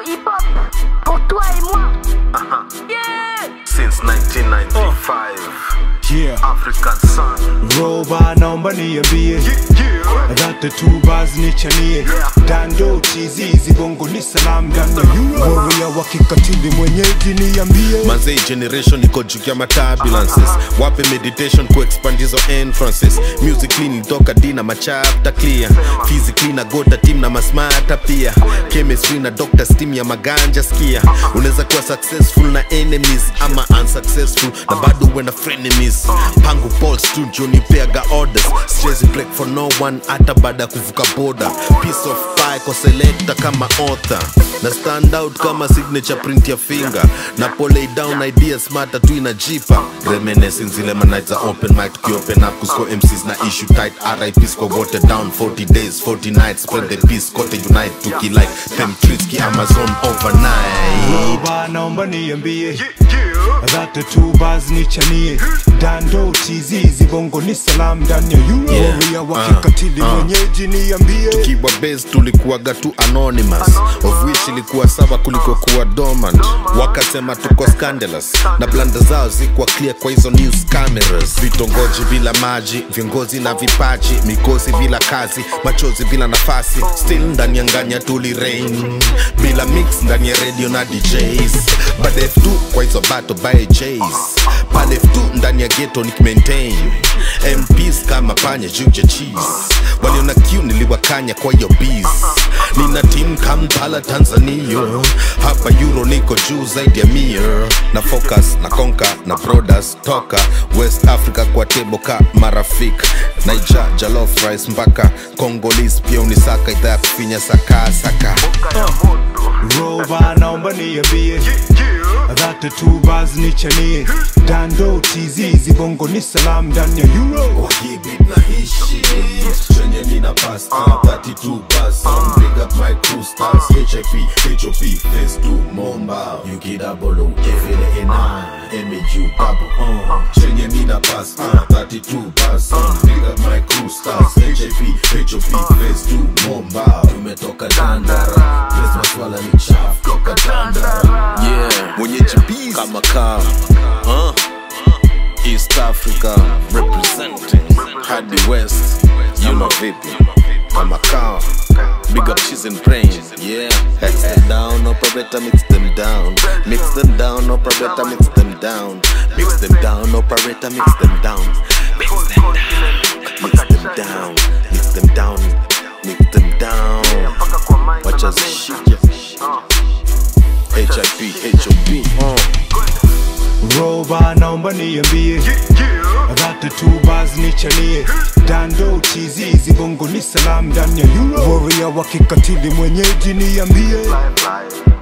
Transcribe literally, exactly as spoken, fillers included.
hip hop pour toi et moi. Uh-huh. Yeah. Since nineteen ninety-five. Oh. Yeah. African son. Roba naomba niambie. Yeah, yeah. That two bars nichanie. Yeah. Dando chizizi bongo ni salam dando Euro. Warrior wakikatili mwenyeji niambie. Manze generation niko jukia matabulances. Wape meditation ku expand hizo entrances. Musically nitoka dina machapta clear. Physically na gota team na masmata pia. Chemistry na doctor steam ya maganja skia. Unaweza kuwa successful na enemies ama unsuccessful na bado wena frenemies. Pangu Paul studio nipeaga orders. Stress break for no one hata baada kuvuka border. Piece of pie kwa selector kama author. Na stand out kama signature print ya finger. Na lay down ideas smarter tu inajipa. Reminiscing zile manights za open mic tuki open up kusko M Cs na issue tight. R I Ps kwa water down forty days forty nights. Spread the peace kote unite tuki like them treats ki Amazon overnight. Roba naomba niambie. That two bars nichanie. Dando chizizi bongo ni salam ndani ya Euro. Yeah. Warrior wakikatili uh, uh. mwenyeji niambie. Tukiwa base tulikuwaga tu anonymous, of which ilikuwa saba kuliko kuwa dormant. Wakasema tuko scandalous na blanda zao zikuwa clear kwa hizo news cameras. Vitongoji bila maji, viongozi na vipaji, mikosi bila kazi, machozi bila nafasi. Still ndani ya nganya tuli rain, bila mix ndani ya radio na D Js. But F two kwa hizo battle by J's. Pale F two ndani ya ghetto nik maintain M Ps kama panya juja cheese. Waliona Q niliwakanya kwa hiyo bees. Nina team Kampala Tanzania. Hapa Euro niko juu zaidi ya mia. Na focus, na conquer, na brothers toka West Africa kwa table ka marafik. Naija, jollof rice mpaka Congolese pia unisaka idhaa kufinya saka saka. uh. Roba naomba niambie. That two bars nichanie. Dando chizizi bongo ni salam ndani ya Euro. Wahibit na hishi chenye nina pass thirty-two bars. Big up my crew stars. H I P, H O P, phase two Momba. Yuki double O, F L A nine M A U double on chenye nina pass thirty-two bars. Big up my crew stars. H I P, H O P, phase two Momba. Tumetoka Dandara. Place maswala ni chafu toka Dandara. Yeah, mwenyeji bees kama kaa uh. East Africa representing hadi West. You know vipi kama kaa. Big up cheese and brains. Yeah. Mix them down, operator mix them down. Mix them down, operator mix them down. Mix them down, operator mix them down. Mix them down, mix them down. Mix them down, mix them down. Watch us shit. H I P, H O P. uh. Roba naomba niambie. That two bars nichanie. Dando chizizi bongo ni salam ndani ya Euro. Warrior wakikatili mwenyeji niambie.